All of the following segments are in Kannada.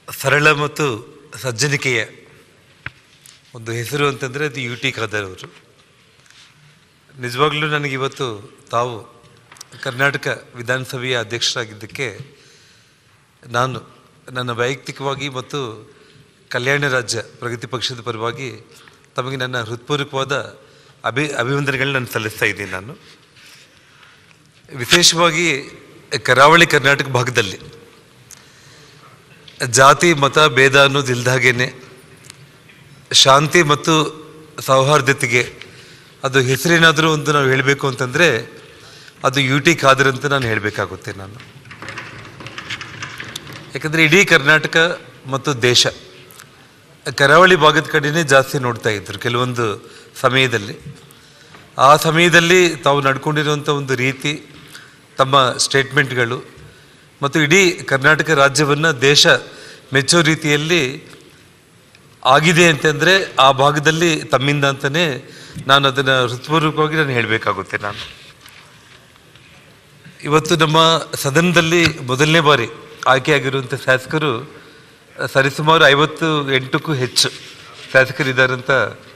ಸರಳ ಮತ್ತು ಸಜ್ಜನಿಕೆಯ ಒಂದು ಹೆಸರು ಅಂತಂದರೆ ಅದು ಯು ಟಿ ಖಾದರ್ ಅವರು. ನಿಜವಾಗ್ಲೂ ನನಗಿವತ್ತು ತಾವು ಕರ್ನಾಟಕ ವಿಧಾನಸಭೆಯ ಅಧ್ಯಕ್ಷರಾಗಿದ್ದಕ್ಕೆ ನಾನು ನನ್ನ ವೈಯಕ್ತಿಕವಾಗಿ ಮತ್ತು ಕಲ್ಯಾಣ ರಾಜ್ಯ ಪ್ರಗತಿ ಪಕ್ಷದ ಪರವಾಗಿ ತಮಗೆ ನನ್ನ ಹೃತ್ಪೂರ್ವಕವಾದ ಅಭಿವಂದನೆಗಳನ್ನ ನಾನು ಸಲ್ಲಿಸ್ತಾ ಇದ್ದೀನಿ. ನಾನು ವಿಶೇಷವಾಗಿ ಕರಾವಳಿ ಕರ್ನಾಟಕ ಭಾಗದಲ್ಲಿ ಜಾತಿ ಮತ ಭೇದ ಅನ್ನೋದು ಇಲ್ದಾಗೇನೆ ಶಾಂತಿ ಮತ್ತು ಸೌಹಾರ್ದತೆಗೆ ಅದು ಹೆಸರೇನಾದರೂ ಒಂದು ನಾವು ಹೇಳಬೇಕು ಅಂತಂದರೆ ಅದು ಯು ಟಿ ಖಾದರ್ ಅಂತ ನಾನು ಹೇಳಬೇಕಾಗುತ್ತೆ. ನಾನು ಯಾಕಂದರೆ ಇಡೀ ಕರ್ನಾಟಕ ಮತ್ತು ದೇಶ ಕರಾವಳಿ ಭಾಗದ ಕಡೆಯೇ ಜಾಸ್ತಿ ನೋಡ್ತಾ ಇದ್ದರು ಕೆಲವೊಂದು ಸಮಯದಲ್ಲಿ. ಆ ಸಮಯದಲ್ಲಿ ತಾವು ನಡ್ಕೊಂಡಿರುವಂಥ ಒಂದು ರೀತಿ, ತಮ್ಮ ಸ್ಟೇಟ್ಮೆಂಟ್ಗಳು ಮತ್ತು ಇಡೀ ಕರ್ನಾಟಕ ರಾಜ್ಯವನ್ನು ದೇಶ ಮೆಚ್ಚೋ ರೀತಿಯಲ್ಲಿ ಆಗಿದೆ ಅಂತಂದರೆ ಆ ಭಾಗದಲ್ಲಿ ತಮ್ಮಿಂದ ಅಂತಲೇ ನಾನು ಅದನ್ನು ಹೃತ್ಪೂರ್ವಕವಾಗಿ ನಾನು ಹೇಳಬೇಕಾಗುತ್ತೆ. ನಾನು ಇವತ್ತು ನಮ್ಮ ಸದನದಲ್ಲಿ ಮೊದಲನೇ ಬಾರಿ ಆಯ್ಕೆಯಾಗಿರುವಂಥ ಶಾಸಕರು ಸರಿಸುಮಾರು 58ಕ್ಕೂ ಹೆಚ್ಚು ಶಾಸಕರಿದ್ದಾರಂತ.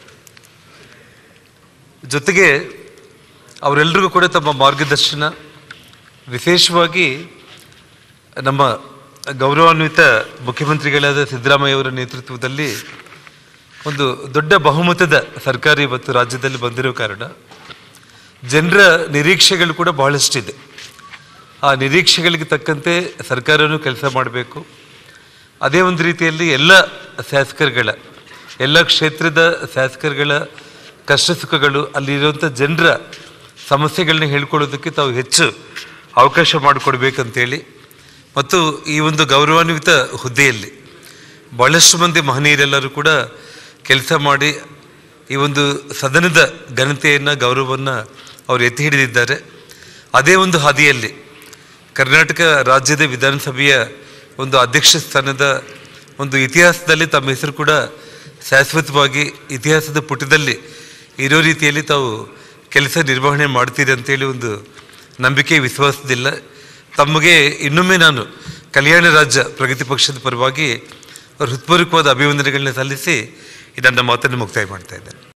ಜೊತೆಗೆ ಅವರೆಲ್ಲರಿಗೂ ಕೂಡ ತಮ್ಮ ಮಾರ್ಗದರ್ಶನ, ವಿಶೇಷವಾಗಿ ನಮ್ಮ ಗೌರವಾನ್ವಿತ ಮುಖ್ಯಮಂತ್ರಿಗಳಾದ ಸಿದ್ದರಾಮಯ್ಯವರ ನೇತೃತ್ವದಲ್ಲಿ ಒಂದು ದೊಡ್ಡ ಬಹುಮತದ ಸರ್ಕಾರ ಇವತ್ತು ರಾಜ್ಯದಲ್ಲಿ ಬಂದಿರೋ ಕಾರಣ ಜನರ ನಿರೀಕ್ಷೆಗಳು ಕೂಡ ಬಹಳಷ್ಟಿದೆ. ಆ ನಿರೀಕ್ಷೆಗಳಿಗೆ ತಕ್ಕಂತೆ ಸರ್ಕಾರವೂ ಕೆಲಸ ಮಾಡಬೇಕು. ಅದೇ ಒಂದು ರೀತಿಯಲ್ಲಿ ಎಲ್ಲ ಶಾಸಕರುಗಳ, ಎಲ್ಲ ಕ್ಷೇತ್ರದ ಶಾಸಕರುಗಳ ಕಷ್ಟ ಸುಖಗಳು, ಅಲ್ಲಿರುವಂಥ ಜನರ ಸಮಸ್ಯೆಗಳನ್ನ ಹೇಳ್ಕೊಳ್ಳೋದಕ್ಕೆ ತಾವು ಹೆಚ್ಚು ಅವಕಾಶ ಮಾಡಿಕೊಡ್ಬೇಕಂತೇಳಿ ಮತ್ತು ಈ ಒಂದು ಗೌರವಾನ್ವಿತ ಹುದ್ದೆಯಲ್ಲಿ ಭಾಳಷ್ಟು ಮಂದಿ ಮಹನೀಯರೆಲ್ಲರೂ ಕೂಡ ಕೆಲಸ ಮಾಡಿ ಈ ಒಂದು ಸದನದ ಘನತೆಯನ್ನು, ಗೌರವವನ್ನು ಅವರು ಎತ್ತಿ ಹಿಡಿದಿದ್ದಾರೆ. ಅದೇ ಒಂದು ಹಾದಿಯಲ್ಲಿ ಕರ್ನಾಟಕ ರಾಜ್ಯದ ವಿಧಾನಸಭೆಯ ಒಂದು ಅಧ್ಯಕ್ಷ ಸ್ಥಾನದ ಒಂದು ಇತಿಹಾಸದಲ್ಲಿ ತಮ್ಮ ಹೆಸರು ಕೂಡ ಶಾಶ್ವತವಾಗಿ ಇತಿಹಾಸದ ಪುಟದಲ್ಲಿ ಇರೋ ರೀತಿಯಲ್ಲಿ ತಾವು ಕೆಲಸ ನಿರ್ವಹಣೆ ಮಾಡ್ತೀರಿ ಅಂತೇಳಿ ಒಂದು ನಂಬಿಕೆ, ವಿಶ್ವಾಸದಿಲ್ಲ. ತಮಗೆ ಇನ್ನೊಮ್ಮೆ ನಾನು ಕಲ್ಯಾಣ ರಾಜ್ಯ ಪ್ರಗತಿ ಪಕ್ಷದ ಪರವಾಗಿ ಹೃತ್ಪೂರ್ವಕವಾದ ಅಭಿವಂದನೆಗಳನ್ನ ಸಲ್ಲಿಸಿ ನನ್ನ ಮಾತನ್ನು ಮುಕ್ತಾಯ ಮಾಡ್ತಾ ಇದ್ದೇನೆ.